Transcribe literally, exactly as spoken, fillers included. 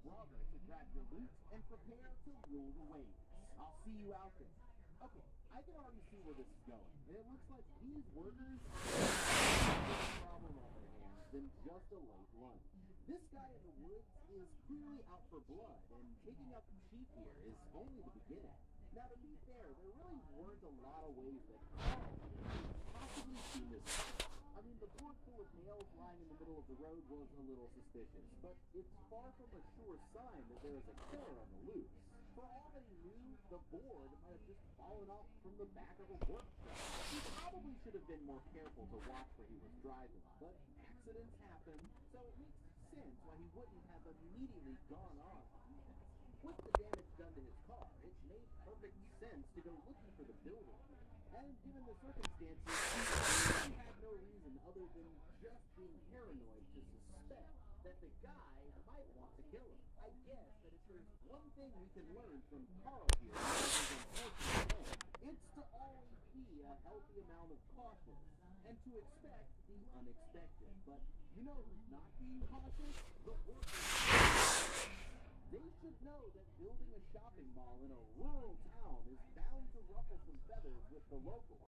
brother to grab your loot and prepare to rule the waves. I'll see you out there. Okay, I can already see where this is going, and it looks like these workers have a problem on their hands than just a late lunch. This guy in the woods is clearly out for blood, and taking out the sheep here is only the beginning. Now, to be fair, there really weren't a lot of ways that Carl could possibly see this. I mean, the board full of nails lying in the middle of the road was a little suspicious, but it's far from a sure sign that there is a killer on the loose. For all that he knew, the board might have just fallen off from the back of a work truck. He probably should have been more careful to watch where he was driving, but accidents happen, so it makes sense why he wouldn't have immediately gone off defense. With the damage done to his car, it made perfect sense to go looking for the builder. And given the circumstances, he had no reason other than just being paranoid to suspect that the guy might want to kill him. I guess that if there's one thing we can learn from Carl here, it's to always be a healthy amount of caution and to expect the unexpected. But you know who's not being cautious? The workers. They should know that building a shopping mall in a rural town is bound to ruffle some feathers with the locals.